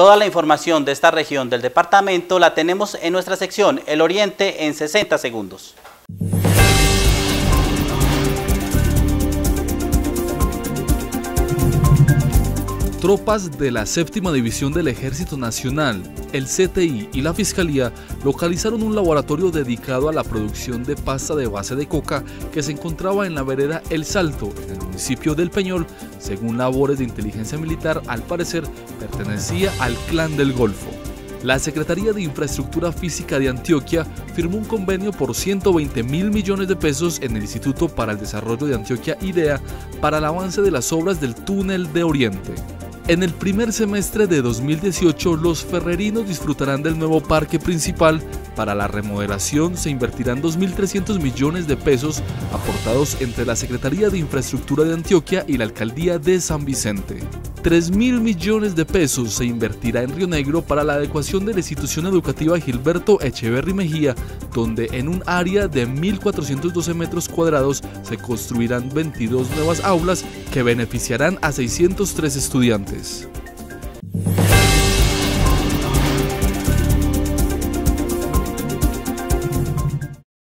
Toda la información de esta región del departamento la tenemos en nuestra sección El Oriente en 60 segundos. Tropas de la Séptima División del Ejército Nacional, el CTI y la Fiscalía localizaron un laboratorio dedicado a la producción de pasta de base de coca que se encontraba en la vereda El Salto, en el municipio del Peñol. Según labores de inteligencia militar, al parecer pertenecía al Clan del Golfo. La Secretaría de Infraestructura Física de Antioquia firmó un convenio por 120.000 millones de pesos en el Instituto para el Desarrollo de Antioquia IDEA para el avance de las obras del Túnel de Oriente. En el primer semestre de 2018, los ferrerinos disfrutarán del nuevo parque principal. Para la remodelación se invertirán 2.300 millones de pesos aportados entre la Secretaría de Infraestructura de Antioquia y la Alcaldía de San Vicente. 3.000 millones de pesos se invertirá en Río Negro para la adecuación de la institución educativa Gilberto Echeverry Mejía, donde en un área de 1.412 metros cuadrados se construirán 22 nuevas aulas que beneficiarán a 603 estudiantes.